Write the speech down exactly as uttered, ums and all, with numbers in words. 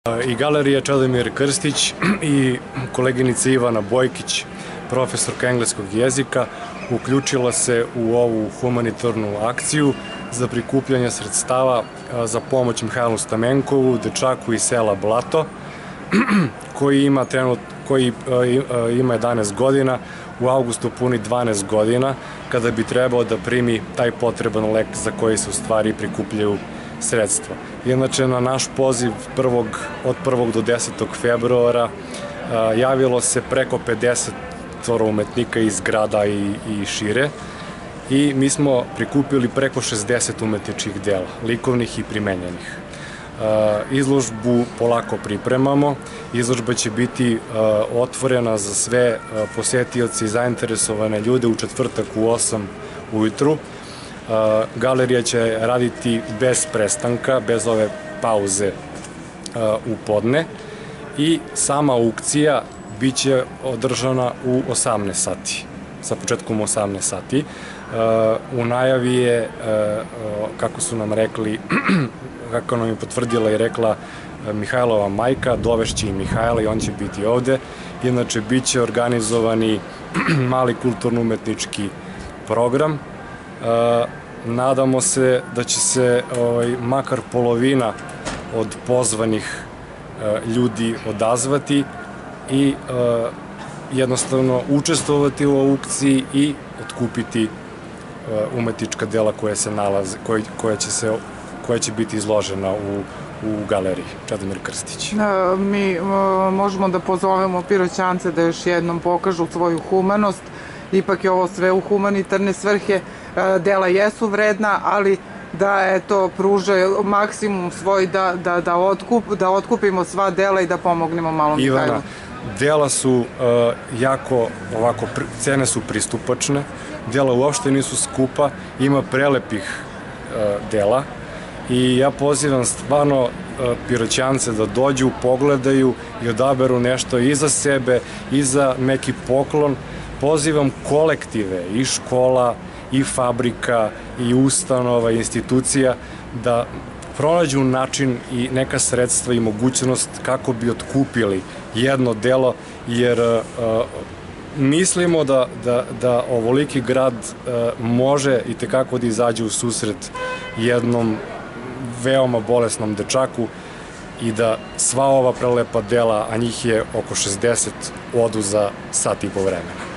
I Galerija Čedomir Krstić i koleginica Ivana Bojkić, profesorka engleskog jezika, uključila se u ovu humanitarnu akciju za prikupljanje sredstava za pomoć Mihajlu Stamenkovu, dečaku iz sela Blato, koji ima trenutno koji ima jedanaest godina, u avgustu puni dvanaest godina, kada bi trebao da primi taj potreban lek za koji se u stvari prikupljaju sredstva. Inače, na naš poziv od prvog do desetog februara javilo se preko pedeset umetnika iz grada i šire i mi smo prikupili preko šezdeset umetničkih dela, likovnih i primenjenih. Izložbu polako pripremamo. Izložba će biti otvorena za sve posetioce i zainteresovane ljude u četvrtak u osam ujutru. Galerija će raditi bez prestanka, bez ove pauze u podne i sama aukcija biće održana u osamnaest sati, sa početkom u osamnaest sati. U najavi je, kako su nam rekli, kako nam je potvrdila i rekla Mihajlova majka, dovešće i Mihajla i on će biti ovde. Inače, bit će organizovani mali kulturno-umetnički program. Nadamo se da će se makar polovina od pozvanih ljudi odazvati i jednostavno učestvovati u aukciji i otkupiti umetnička dela koja se nalaze, koja će biti izložena u galeriji Čedomir Krstić. Mi možemo da pozovemo Piroćance da još jednom pokažu svoju humanost. Ipak je ovo sve u humanitarne svrhe, dela jesu vredna, ali da pruže maksimum svoj da otkupimo sva dela i da pomognemo malom Mihajlu. Ivana, dela su jako, ovako, cene su pristupačne, dela uopšte nisu skupa, ima prelepih dela i ja pozivam stvarno Piroćance da dođu, pogledaju i odaberu nešto i za sebe i za neki poklon. Pozivam kolektive i škola, i fabrika, i ustanova, i institucija da pronađu način i neka sredstva i mogućnost kako bi otkupili jedno delo, jer mislimo da ovoliki grad može i tekako da izađe u susret jednom veoma bolesnom dečaku i da sva ova prelepa dela, a njih je oko šezdeset, odu za sat i po vremena.